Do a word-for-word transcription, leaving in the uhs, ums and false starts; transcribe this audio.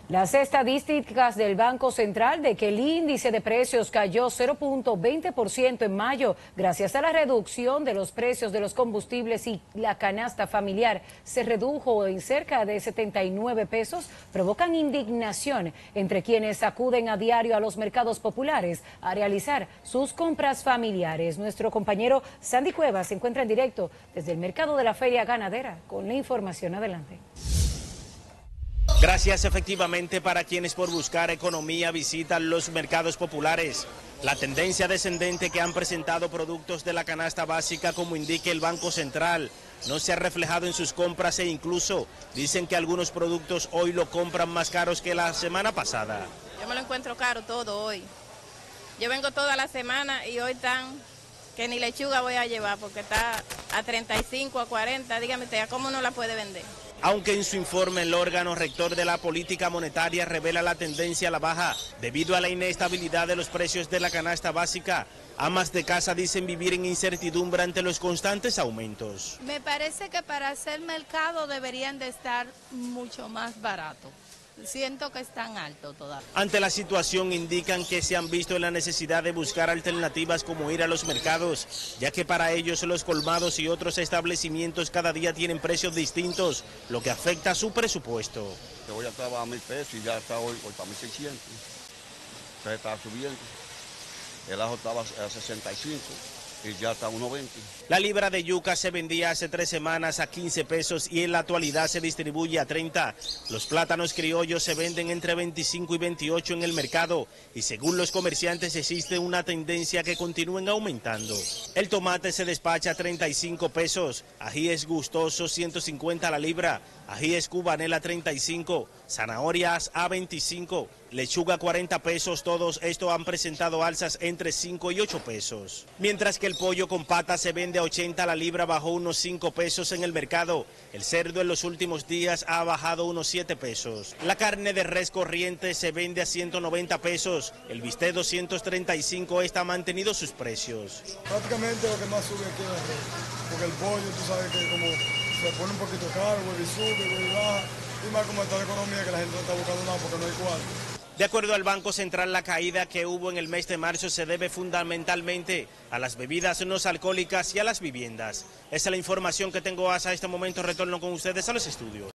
Las estadísticas del Banco Central de que el índice de precios cayó cero punto veinte por ciento en mayo gracias a la reducción de los precios de los combustibles y la canasta familiar se redujo en cerca de setenta y nueve pesos, provocan indignación entre quienes acuden a diario a los mercados populares a realizar sus compras familiares. Nuestro compañero Sandy Cuevas se encuentra en directo desde el mercado de la Feria Ganadera con la información. Adelante. Gracias efectivamente para quienes por buscar economía visitan los mercados populares. La tendencia descendente que han presentado productos de la canasta básica, como indica el Banco Central, no se ha reflejado en sus compras e incluso dicen que algunos productos hoy lo compran más caros que la semana pasada. Yo me lo encuentro caro todo hoy. Yo vengo toda la semana y hoy están que ni lechuga voy a llevar porque está a treinta y cinco, a cuarenta. Dígame usted, ¿cómo no la puede vender? Aunque en su informe el órgano rector de la política monetaria revela la tendencia a la baja debido a la inestabilidad de los precios de la canasta básica, amas de casa dicen vivir en incertidumbre ante los constantes aumentos. Me parece que para hacer mercado deberían de estar mucho más baratos. Siento que están altos todavía. Ante la situación indican que se han visto en la necesidad de buscar alternativas como ir a los mercados, ya que para ellos los colmados y otros establecimientos cada día tienen precios distintos, lo que afecta a su presupuesto. Hoy estaba a mil pesos y ya está hoy, hoy para mil seiscientos. Entonces está subiendo. El ajo estaba a sesenta y cinco. Y ya está a uno veinte. La libra de yuca se vendía hace tres semanas a quince pesos y en la actualidad se distribuye a treinta. Los plátanos criollos se venden entre veinticinco y veintiocho en el mercado y según los comerciantes existe una tendencia que continúen aumentando. El tomate se despacha a treinta y cinco pesos, ajíes gustosos ciento cincuenta la libra, ajíes cubanela treinta y cinco, zanahorias a veinticinco, lechuga cuarenta pesos, todos estos han presentado alzas entre cinco y ocho pesos. Mientras que el pollo con pata se vende a ochenta la libra, bajó unos cinco pesos en el mercado. El cerdo en los últimos días ha bajado unos siete pesos. La carne de res corriente se vende a ciento noventa pesos. El bistec doscientos treinta y cinco está mantenido sus precios. Prácticamente lo que más sube aquí es el res, porque el pollo tú sabes que como se pone un poquito caro, vuelve y sube, vuelve y baja. Y más como está la economía que la gente no está buscando nada porque no hay cual. De acuerdo al Banco Central, la caída que hubo en el mes de marzo se debe fundamentalmente a las bebidas no alcohólicas y a las viviendas. Esa es la información que tengo hasta este momento. Retorno con ustedes a los estudios.